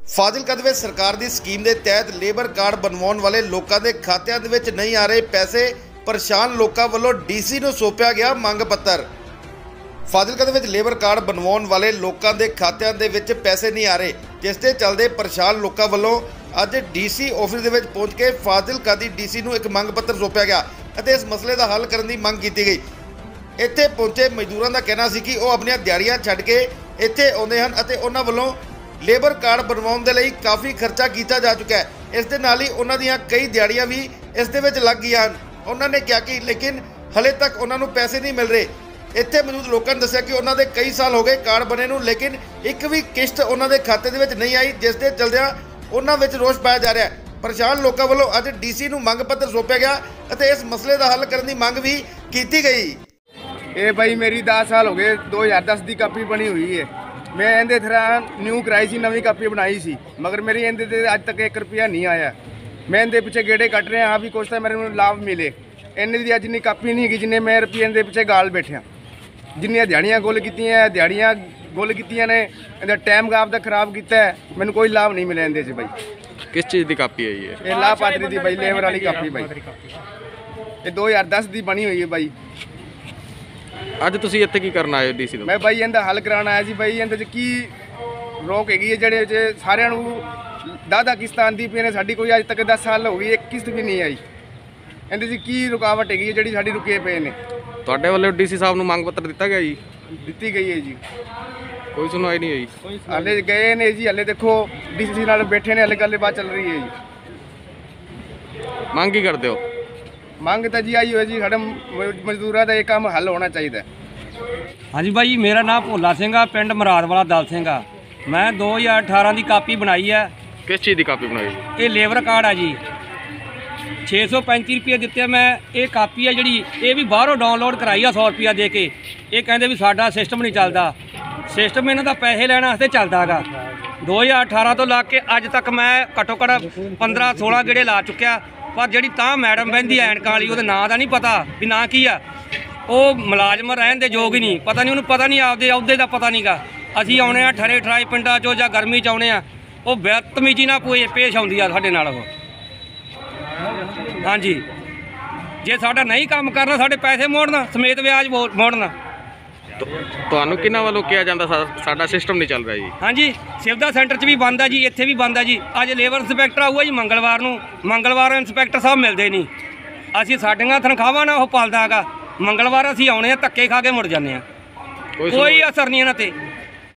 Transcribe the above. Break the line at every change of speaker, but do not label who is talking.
ਫਾਜ਼ਿਲਕਾ ਦੇ ਵਿੱਚ ਸਰਕਾਰ ਦੀ ਸਕੀਮ ਦੇ ਤਹਿਤ ਲੇਬਰ ਕਾਰਡ ਬਣਵਾਉਣ ਵਾਲੇ ਲੋਕਾਂ ਦੇ ਖਾਤਿਆਂ ਦੇ ਵਿੱਚ ਨਹੀਂ ਆ ਰਹੇ ਪੈਸੇ। ਪਰੇਸ਼ਾਨ ਲੋਕਾਂ ਵੱਲੋਂ ਡੀਸੀ ਨੂੰ ਸੌਂਪਿਆ ਗਿਆ ਮੰਗ ਪੱਤਰ। ਫਾਜ਼ਿਲਕਾ ਦੇ ਵਿੱਚ ਲੇਬਰ ਕਾਰਡ ਬਣਵਾਉਣ ਵਾਲੇ ਲੋਕਾਂ ਦੇ ਖਾਤਿਆਂ ਦੇ ਵਿੱਚ ਪੈਸੇ ਨਹੀਂ ਆ ਰਹੇ, ਜਿਸ ਦੇ ਚੱਲਦੇ ਪਰੇਸ਼ਾਨ ਲੋਕਾਂ ਵੱਲੋਂ ਅੱਜ ਡੀਸੀ ਆਫਿਸ ਦੇ ਵਿੱਚ ਪਹੁੰਚ ਕੇ ਫਾਜ਼ਿਲਕਾ ਦੀ ਡੀਸੀ ਨੂੰ ਇੱਕ ਮੰਗ ਪੱਤਰ ਸੌਂਪਿਆ ਗਿਆ ਅਤੇ ਇਸ ਮਸਲੇ ਦਾ ਹੱਲ ਕਰਨ ਦੀ ਮੰਗ ਕੀਤੀ ਗਈ। ਇੱਥੇ ਪਹੁੰਚੇ ਮਜ਼ਦੂਰਾਂ ਦਾ ਕਹਿਣਾ ਸੀ ਕਿ ਉਹ ਆਪਣੀਆਂ ਦਿਹਾੜੀਆਂ ਛੱਡ ਕੇ ਇੱਥੇ ਆਉਂਦੇ ਹਨ ਅਤੇ ਉਹਨਾਂ ਵੱਲੋਂ ਲੇਬਰ ਕਾਰਡ ਬਣਵਾਉਣ ਦੇ ਲਈ ਕਾਫੀ ਖਰਚਾ ਕੀਤਾ ਜਾ ਚੁੱਕਾ ਹੈ। ਇਸ ਦੇ ਨਾਲ ਹੀ ਉਹਨਾਂ ਦੀਆਂ ਕਈ ਦਿਹਾੜੀਆਂ ਵੀ ਇਸ ਦੇ ਵਿੱਚ ਲੱਗ ਗਈਆਂ ਹਨ। ਉਹਨਾਂ ਨੇ ਕਿਹਾ ਕਿ ਲੇਕਿਨ ਹਲੇ ਤੱਕ ਉਹਨਾਂ ਨੂੰ ਪੈਸੇ ਨਹੀਂ ਮਿਲ ਰਹੇ। ਇੱਥੇ ਮੌਜੂਦ ਲੋਕਾਂ ਨੇ ਦੱਸਿਆ ਕਿ ਉਹਨਾਂ ਦੇ ਕਈ ਸਾਲ ਹੋ ਗਏ ਕਾਰਡ ਬਣੇ ਨੂੰ, ਲੇਕਿਨ ਇੱਕ ਵੀ ਕਿਸ਼ਤ ਉਹਨਾਂ ਦੇ ਖਾਤੇ ਦੇ ਵਿੱਚ ਨਹੀਂ ਆਈ, ਜਿਸ ਦੇ ਚਲਦਿਆਂ ਉਹਨਾਂ ਵਿੱਚ ਰੋਸ ਪਾਇਆ ਜਾ ਰਿਹਾ ਹੈ। ਪਰੇਸ਼ਾਨ ਲੋਕਾਂ ਵੱਲੋਂ ਅੱਜ ਡੀਸੀ ਨੂੰ ਮੰਗ ਪੱਤਰ ਸੌਂਪਿਆ ਗਿਆ ਅਤੇ ਇਸ ਮਸਲੇ ਦਾ ਹੱਲ ਕਰਨ ਦੀ ਮੰਗ ਵੀ ਕੀਤੀ ਗਈ।
ਇਹ ਬਾਈ ਮੇਰੀ 10 ਸਾਲ ਹੋ ਗਏ, 2010 ਦੀ ਕਾਪੀ ਬਣੀ ਹੋਈ ਹੈ। मैं ਇਹਦੇ ਤਰ੍ਹਾਂ ਨਿਊ ਕਰਾਈ ਸੀ, ਨਵੀਂ ਕਾਪੀ ਬਣਾਈ ਸੀ, ਮਗਰ ਮੇਰੀ ਇਹਦੇ ਤੇ ਅੱਜ ਤੱਕ 1 ਰੁਪਿਆ ਨਹੀਂ ਆਇਆ। ਮੈਂ ਇਹਦੇ ਪਿੱਛੇ ਗੇੜੇ ਕੱਢ ਰਿਹਾ ਹਾਂ ਵੀ ਕੁਛ ਤਾਂ ਮੈਨੂੰ ਲਾਭ ਮਿਲੇ। ਇਹਨੇ ਦੀ ਅੱਜ ਨਹੀਂ ਕਾਪੀ ਨਹੀਂ ਹੈਗੀ ਜਿੰਨੇ ਮੈਂ ਰੁਪਏ ਇਹਦੇ ਪਿੱਛੇ ਗਾਲ ਬੈਠਿਆ। ਜਿੰਨੀਆਂ ਦਿਹਾੜੀਆਂ ਗੁੱਲ ਕੀਤੀਆਂ ਨੇ, ਇਹਦਾ ਟਾਈਮ ਆਪਦਾ ਖਰਾਬ ਕੀਤਾ ਹੈ, ਮੈਨੂੰ ਕੋਈ ਲਾਭ ਨਹੀਂ ਮਿਲਿਆ ਇਹਦੇ 'ਚ। ਬਾਈ
किस चीज़ की कापी है ये?
ਇਹ ਲਾਭਪਾਤਰੀ ਦੀ ਬਾਈ, ਲੇਬਰ ਵਾਲੀ ਕਾਪੀ ਬਾਈ। ਇਹ 2010 ਦੀ ਬਣੀ ਹੋਈ ਹੈ ਬਾਈ।
ਅੱਜ ਤੁਸੀਂ ਇੱਥੇ ਕੀ ਕਰਨ ਆਏ ਹੋ ਡੀਸੀ ਤੋਂ?
ਮੈਂ ਬਾਈ ਇਹਦਾ ਹੱਲ ਕਰਾਉਣ ਆਇਆ ਸੀ ਬਾਈ। ਇਹਦੇ 'ਚ ਕੀ ਰੋਕ ਹੈਗੀ ਹੈ ਜਿਹੜੇ 'ਚ ਸਾਰਿਆਂ ਨੂੰ ਦਾਦਾ ਕਿਸ਼ਤਾਂ ਆਉਂਦੀ ਪਈ ਨੇ, ਸਾਡੀ ਕੋਈ ਅੱਜ ਤੱਕ 10 ਸਾਲ ਹੋ ਗਈ, 1 ਕਿਸ਼ਤ ਵੀ ਨਹੀਂ ਆਈ। ਇਹਦੇ 'ਚ ਕੀ ਰੁਕਾਵਟ ਹੈਗੀ ਹੈ ਜਿਹੜੀ ਸਾਡੀ ਰੁਕੇ ਪਏ ਨੇ?
ਤੁਹਾਡੇ ਵੱਲੋਂ ਡੀਸੀ ਸਾਹਿਬ ਨੂੰ ਮੰਗ ਪੱਤਰ ਦਿੱਤਾ ਗਿਆ ਜੀ?
ਦਿੱਤੀ ਗਈ ਹੈ ਜੀ,
ਕੋਈ ਸੁਣਵਾਈ ਨਹੀਂ ਹੋਈ।
ਹਲੇ ਗਏ ਨੇ ਜੀ, ਹਲੇ ਦੇਖੋ ਡੀਸੀ ਨਾਲ ਬੈਠੇ ਨੇ, ਹਲੇ ਗੱਲਬਾਤ ਚੱਲ ਰਹੀ ਹੈ ਜੀ।
ਮੰਗ ਕੀ ਕਰਦੇ ਹੋ?
ਮੰਗ ਤਾਂ ਜੀ ਆਈ ਹੋਈ ਜੀ, ਸਾਡੇ ਮਜ਼ਦੂਰਾਂ ਦਾ ਇਹ ਕੰਮ ਹੱਲ ਹੋਣਾ ਚਾਹੀਦਾ।
ਹਾਂਜੀ ਭਾਈ, ਮੇਰਾ ਨਾਮ ਭੋਲਾ ਸਿੰਘ ਆ, ਪਿੰਡ ਮਰਾਦ ਵਾਲਾ ਦਲ ਸਿੰਘ ਆ। ਮੈਂ 2018 ਦੀ ਕਾਪੀ ਬਣਾਈ ਹੈ।
ਕਿਸ ਚੀਜ਼ ਦੀ ਕਾਪੀ ਬਣਾਈ?
ਇਹ ਲੇਬਰ ਕਾਰਡ ਆ ਜੀ। 635 ਰੁਪਏ ਦਿੱਤੇ ਮੈਂ। ਇਹ ਕਾਪੀ ਆ ਜਿਹੜੀ, ਇਹ ਵੀ ਬਾਹਰੋਂ ਡਾਊਨਲੋਡ ਕਰਾਈ ਆ 100 ਰੁਪਇਆ ਦੇ ਕੇ। ਇਹ ਕਹਿੰਦੇ ਵੀ ਸਾਡਾ ਸਿਸਟਮ ਨਹੀਂ ਚੱਲਦਾ। ਸਿਸਟਮ ਇਹਨਾਂ ਦਾ ਪੈਸੇ ਲੈਣ ਵਾਸਤੇ ਚੱਲਦਾ ਹੈਗਾ। 2018 ਤੋਂ ਲਾ ਕੇ ਅੱਜ ਤੱਕ ਮੈਂ ਘੱਟੋ ਘੱਟ 15-16 ਗੇੜੇ ਲਾ ਚੁੱਕਿਆ, ਪਰ ਜਿਹੜੀ ਤਾਂ ਮੈਡਮ ਬਹਿੰਦੀ ਐਨਕਾਂ ਵਾਲੀ, ਉਹਦੇ ਨਾਂ ਦਾ ਨਹੀਂ ਪਤਾ ਵੀ ਨਾਂ ਕੀ ਆ। ਉਹ ਮੁਲਾਜ਼ਮ ਰਹਿਣ ਦੇ ਯੋਗ ਹੀ ਨਹੀਂ, ਪਤਾ ਨਹੀਂ ਉਹਨੂੰ, ਪਤਾ ਨਹੀਂ ਆਪਦੇ ਅਹੁਦੇ ਦਾ ਪਤਾ ਨਹੀਂਗਾ। ਅਸੀਂ ਆਉਣੇ ਆ ਠਰੇ ਠਰਾਈ ਪਿੰਡਾਂ 'ਚੋਂ ਜਾਂ ਗਰਮੀ 'ਚ ਆਉਣੇ ਆ, ਉਹ ਬਦਤਮੀਜ਼ੀ ਨਾਲ ਪੇਸ਼ ਆਉਂਦੀ ਆ ਸਾਡੇ ਨਾਲ ਉਹ। ਹਾਂਜੀ, ਜੇ ਸਾਡਾ ਨਹੀਂ ਕੰਮ ਕਰਨਾ, ਸਾਡੇ ਪੈਸੇ ਮੋੜਨਾ ਸਮੇਤ ਵਿਆਜ ਮੋੜਨਾ।
ਤੁਹਾਨੂੰ ਕਿਹਨਾਂ ਵੱਲੋਂ ਕਿਹਾ ਜਾਂਦਾ ਸਾਡਾ ਸਿਸਟਮ ਨਹੀਂ ਚੱਲ ਰਿਹਾ ਜੀ?
ਹਾਂਜੀ, ਸਿਵਦਾ ਸੈਂਟਰ 'ਚ ਵੀ ਬੰਦ ਆ ਜੀ, ਇੱਥੇ ਵੀ ਬੰਦ ਆ ਜੀ। ਅੱਜ ਲੇਬਰ ਇੰਸਪੈਕਟਰ ਆਊਗਾ ਜੀ ਮੰਗਲਵਾਰ ਨੂੰ। ਮੰਗਲਵਾਰ ਇੰਸਪੈਕਟਰ ਸਾਹਿਬ ਮਿਲਦੇ ਨਹੀਂ। ਅਸੀਂ ਸਾਡੀਆਂ ਤਨਖਾਹਾਂ ਨਾਲ ਉਹ ਪਾਲਦਾ ਹੈਗਾ। ਮੰਗਲਵਾਰ ਅਸੀਂ ਆਉਣੇ ਆ, ਧੱਕੇ ਖਾ ਕੇ ਮੁੜ ਜਾਂਦੇ ਆ। ਕੋਈ ਅਸਰ ਨਹੀਂ ਇਹਨਾਂ 'ਤੇ।